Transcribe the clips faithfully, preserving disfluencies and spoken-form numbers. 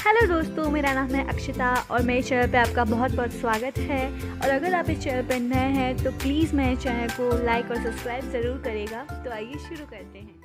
Hello दोस्तों, मेरा नाम है अक्षिता और मेरे चैनल पे आपका बहुत बहुत स्वागत है। और अगर आप इस चैनल पर नए हैं तो प्लीज़ मेरे चैनल को लाइक और सब्सक्राइब ज़रूर करेगा। तो आइए शुरू करते हैं।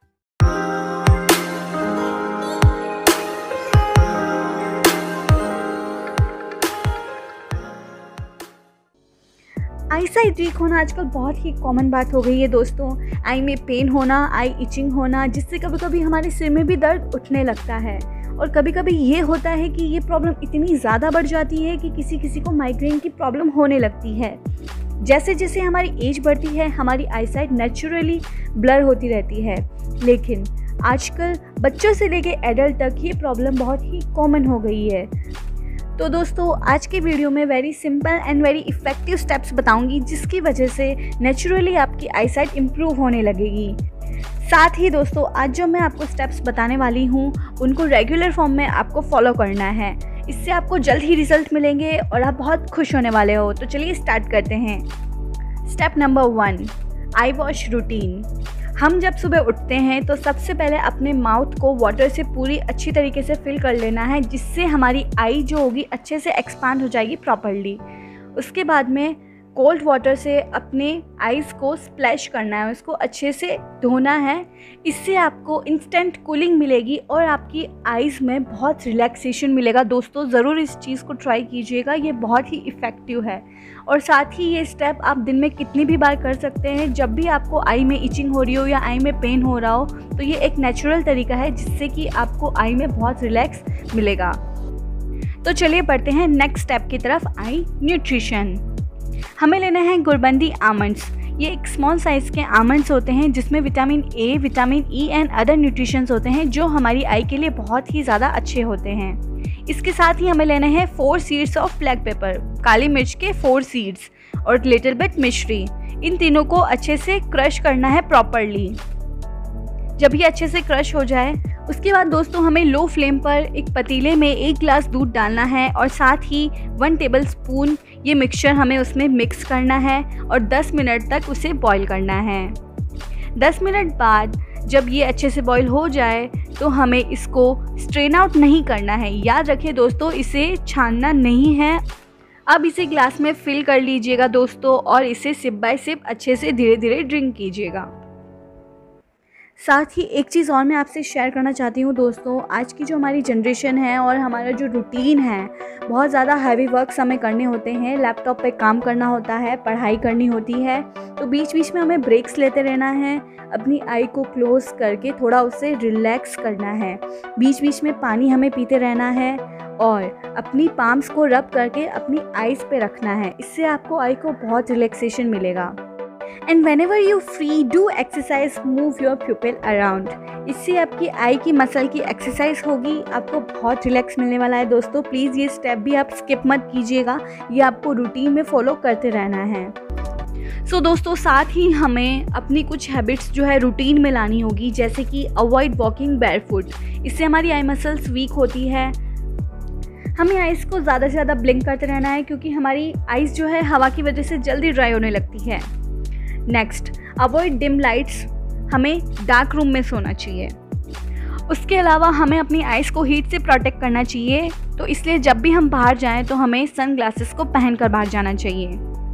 आई साइट वीक होना आजकल बहुत ही कॉमन बात हो गई है दोस्तों। आई में पेन होना, आई इचिंग होना, जिससे कभी कभी हमारे सिर में भी दर्द उठने लगता है। और कभी कभी ये होता है कि ये प्रॉब्लम इतनी ज़्यादा बढ़ जाती है कि किसी किसी को माइग्रेन की प्रॉब्लम होने लगती है। जैसे जैसे हमारी एज बढ़ती है हमारी आई साइट नेचुरली ब्लर होती रहती है, लेकिन आजकल बच्चों से लेके एडल्ट तक ये प्रॉब्लम बहुत ही कॉमन हो गई है। तो दोस्तों, आज के वीडियो में very simple and very effective steps बताऊंगी जिसकी वजह से नेचुरली आपकी आई साइट इम्प्रूव होने लगेगी। साथ ही दोस्तों, आज जो मैं आपको स्टेप्स बताने वाली हूँ उनको रेगुलर फॉर्म में आपको फॉलो करना है। इससे आपको जल्द ही रिजल्ट मिलेंगे और आप बहुत खुश होने वाले हो। तो चलिए स्टार्ट करते हैं। Step number one, eye wash routine. हम जब सुबह उठते हैं तो सबसे पहले अपने माउथ को वाटर से पूरी अच्छी तरीके से फिल कर लेना है, जिससे हमारी आई जो होगी अच्छे से एक्सपांड हो जाएगी प्रॉपर्ली। उसके बाद में कोल्ड वाटर से अपने आइज़ को स्प्लैश करना है, उसको अच्छे से धोना है। इससे आपको इंस्टेंट कूलिंग मिलेगी और आपकी आइज़ में बहुत रिलैक्सेशन मिलेगा। दोस्तों, ज़रूर इस चीज़ को ट्राई कीजिएगा, ये बहुत ही इफ़ेक्टिव है। और साथ ही ये स्टेप आप दिन में कितनी भी बार कर सकते हैं। जब भी आपको आई में इचिंग हो रही हो या आई में पेन हो रहा हो तो ये एक नेचुरल तरीका है जिससे कि आपको आई में बहुत रिलैक्स मिलेगा। तो चलिए बढ़ते हैं नेक्स्ट स्टेप की तरफ, आई न्यूट्रिशन। हमें लेना है गुलबंदी आमंड्स। ये एक स्मॉल साइज़ के आमंड्स होते हैं जिसमें vitamin A, vitamin E and other nutritions होते हैं जो हमारी आई के लिए बहुत ही ज़्यादा अच्छे होते हैं। इसके साथ ही हमें लेना है four seeds of black pepper, काली मिर्च के फोर सीड्स, और लिटिल बिट मिश्री। इन तीनों को अच्छे से क्रश करना है प्रॉपरली। जब ये अच्छे से क्रश हो जाए उसके बाद दोस्तों हमें लो फ्लेम पर एक पतीले में एक गिलास दूध डालना है और साथ ही वन टेबल स्पून ये मिक्सचर हमें उसमें मिक्स करना है और दस मिनट तक उसे बॉईल करना है। दस मिनट बाद जब ये अच्छे से बॉईल हो जाए तो हमें इसको स्ट्रेन आउट नहीं करना है। याद रखिए दोस्तों, इसे छानना नहीं है। अब इसे ग्लास में फिल कर लीजिएगा दोस्तों और इसे सिप बाय सिप अच्छे से धीरे धीरे ड्रिंक कीजिएगा। साथ ही एक चीज़ और मैं आपसे शेयर करना चाहती हूँ दोस्तों, आज की जो हमारी जनरेशन है और हमारा जो रूटीन है, बहुत ज़्यादा हैवी वर्क्स हमें करने होते हैं, लैपटॉप पे काम करना होता है, पढ़ाई करनी होती है। तो बीच बीच में हमें ब्रेक्स लेते रहना है, अपनी आई को क्लोज़ करके थोड़ा उससे रिलैक्स करना है। बीच बीच में पानी हमें पीते रहना है और अपनी पाम्स को रब करके अपनी आइज़ पे रखना है। इससे आपको आई को बहुत रिलैक्सेशन मिलेगा। And whenever you free, do exercise, move your pupil around. इससे आपकी आई की मसल की एक्सरसाइज होगी, आपको बहुत रिलैक्स मिलने वाला है। दोस्तों प्लीज़ ये स्टेप भी आप स्किप मत कीजिएगा, ये आपको रूटीन में फॉलो करते रहना है। सो so, दोस्तों साथ ही हमें अपनी कुछ हैबिट्स जो है रूटीन में लानी होगी, जैसे कि अवॉइड वॉकिंग बैरफुट। इससे हमारी आई मसल्स वीक होती है। हमें आइज़ को ज़्यादा से ज़्यादा ब्लिंक करते रहना है क्योंकि हमारी आइज़ जो है हवा की वजह से जल्दी ड्राई होने लगती है। Next, avoid dim lights. हमें डार्क रूम में सोना चाहिए। उसके अलावा हमें अपनी आइज़ को हीट से प्रोटेक्ट करना चाहिए, तो इसलिए जब भी हम बाहर जाएं तो हमें सन ग्लासेस को पहनकर बाहर जाना चाहिए।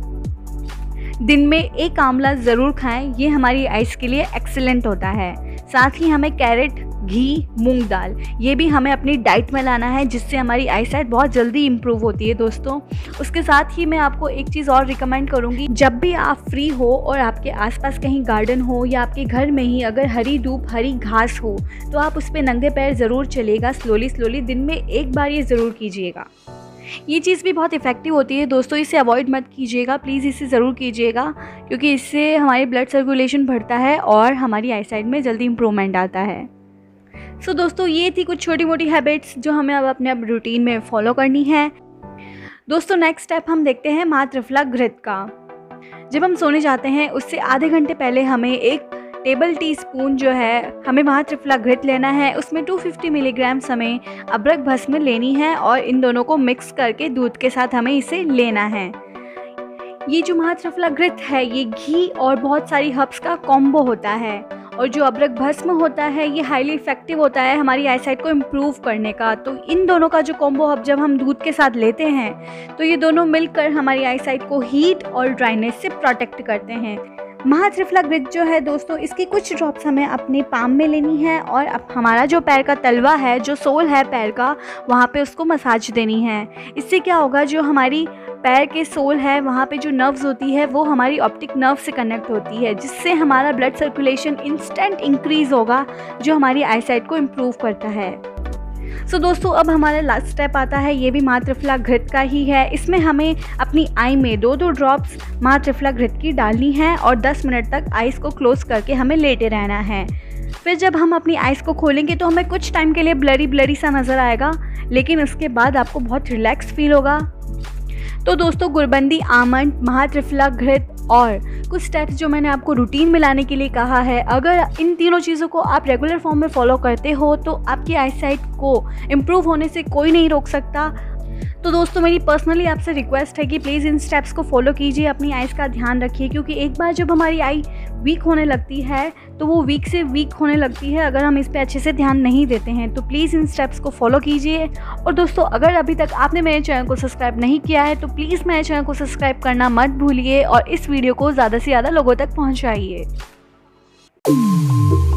दिन में एक आंवला ज़रूर खाएं, ये हमारी आइज़ के लिए एक्सीलेंट होता है। साथ ही हमें कैरेट, घी, मूंग दाल ये भी हमें अपनी डाइट में लाना है, जिससे हमारी आई साइट बहुत जल्दी इम्प्रूव होती है दोस्तों। उसके साथ ही मैं आपको एक चीज़ और रिकमेंड करूँगी, जब भी आप फ्री हो और आपके आसपास कहीं गार्डन हो या आपके घर में ही अगर हरी धूप, हरी घास हो तो आप उस पर नंगे पैर ज़रूर चलिएगा। स्लोली स्लोली दिन में एक बार ये ज़रूर कीजिएगा। ये चीज़ भी बहुत इफ़ेक्टिव होती है दोस्तों, इसे अवॉइड मत कीजिएगा, प्लीज़ इसे ज़रूर कीजिएगा क्योंकि इससे हमारी ब्लड सर्कुलेशन बढ़ता है और हमारी आई साइट में जल्दी इम्प्रूवमेंट आता है। सो so, दोस्तों ये थी कुछ छोटी मोटी हैबिट्स जो हमें अब अपने अब रूटीन में फॉलो करनी है। दोस्तों नेक्स्ट स्टेप हम देखते हैं महात्रिफला घृत का। जब हम सोने जाते हैं उससे आधे घंटे पहले हमें एक टेबल टी स्पून जो है हमें महात्रिफला घृत लेना है। उसमें दो सौ पचास मिलीग्राम हमें अदरक भस्म लेनी है और इन दोनों को मिक्स करके दूध के साथ हमें इसे लेना है। ये जो महात्रिफला घृत है ये घी और बहुत सारी हर्ब्स का कॉम्बो होता है और जो अदरक भस्म होता है ये हाईली इफ़ेक्टिव होता है हमारी आईसाइट को इम्प्रूव करने का। तो इन दोनों का जो कॉम्बो अब जब हम दूध के साथ लेते हैं तो ये दोनों मिलकर हमारी आईसाइट को हीट और ड्राइनेस से प्रोटेक्ट करते हैं। महा त्रिफला ग्रिट जो है दोस्तों, इसकी कुछ ड्रॉप्स हमें अपने पाम में लेनी है और अब हमारा जो पैर का तलवा है, जो सोल है पैर का, वहाँ पे उसको मसाज देनी है। इससे क्या होगा, जो हमारी पैर के सोल है वहाँ पे जो नर्व्स होती है वो हमारी ऑप्टिक नर्व से कनेक्ट होती है, जिससे हमारा ब्लड सर्कुलेशन इंस्टेंट इंक्रीज़ होगा, जो हमारी आईसाइट को इम्प्रूव करता है। सो so, दोस्तों अब हमारा लास्ट स्टेप आता है, ये भी महा त्रिफला घृत का ही है। इसमें हमें अपनी आई में दो दो ड्रॉप्स महा त्रिफला घृत की डालनी है और दस मिनट तक आइज़ को क्लोज करके हमें लेटे रहना है। फिर जब हम अपनी आइज़ को खोलेंगे तो हमें कुछ टाइम के लिए ब्लरी ब्लरी सा नज़र आएगा, लेकिन उसके बाद आपको बहुत रिलैक्स फील होगा। तो दोस्तों गुरबंदी आमंड, महा त्रिफला घृत और कुछ स्टेप्स जो मैंने आपको रूटीन में लाने के लिए कहा है, अगर इन तीनों चीज़ों को आप रेगुलर फॉर्म में फॉलो करते हो तो आपकी आईसाइट को इम्प्रूव होने से कोई नहीं रोक सकता। तो दोस्तों मेरी पर्सनली आपसे रिक्वेस्ट है कि प्लीज़ इन स्टेप्स को फॉलो कीजिए, अपनी आइज़ का ध्यान रखिए, क्योंकि एक बार जब हमारी आई वीक होने लगती है तो वो वीक से वीक होने लगती है अगर हम इस पे अच्छे से ध्यान नहीं देते हैं। तो प्लीज़ इन स्टेप्स को फॉलो कीजिए। और दोस्तों अगर अभी तक आपने मेरे चैनल को सब्सक्राइब नहीं किया है तो प्लीज़ मेरे चैनल को सब्सक्राइब करना मत भूलिए और इस वीडियो को ज़्यादा से ज़्यादा लोगों तक पहुँचाइए।